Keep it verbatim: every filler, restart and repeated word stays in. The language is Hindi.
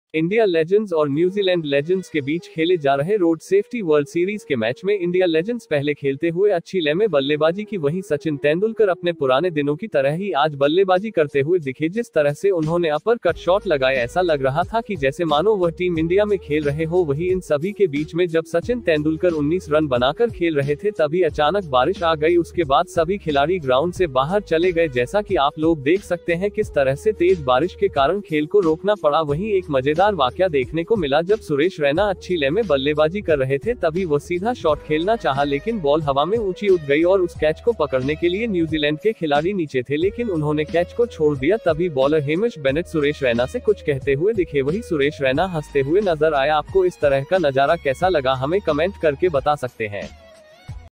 इंडिया लेजेंड्स और न्यूजीलैंड लेजेंड्स के बीच खेले जा रहे रोड सेफ्टी वर्ल्ड सीरीज के मैच में इंडिया लेजेंड्स पहले खेलते हुए अच्छी लय में बल्लेबाजी की, वहीं सचिन तेंदुलकर अपने पुराने दिनों की तरह ही आज बल्लेबाजी करते हुए दिखे। जिस तरह से उन्होंने अपर कट शॉट लगाए, ऐसा लग रहा था कि जैसे मानो वह टीम इंडिया में खेल रहे हो। वहीं इन सभी के बीच में जब सचिन तेंदुलकर उन्नीस रन बनाकर खेल रहे थे, तभी अचानक बारिश आ गई। उसके बाद सभी खिलाड़ी ग्राउंड से बाहर चले गए। जैसा कि आप लोग देख सकते हैं किस तरह से तेज बारिश के कारण खेल को रोकना पड़ा। वहीं एक मजेदार वाकया देखने को मिला, जब सुरेश रैना अच्छी लय में बल्लेबाजी कर रहे थे, तभी वो सीधा शॉट खेलना चाहा, लेकिन बॉल हवा में ऊंची उठ गई और उस कैच को पकड़ने के लिए न्यूजीलैंड के खिलाड़ी नीचे थे, लेकिन उन्होंने कैच को छोड़ दिया। तभी bowler Hamish Bennett Suresh Raina से कुछ कहते हुए दिखे, वही सुरेश रैना हंसते हुए नजर आया। आपको इस तरह का नजारा कैसा लगा, हमें कमेंट करके बता सकते हैं।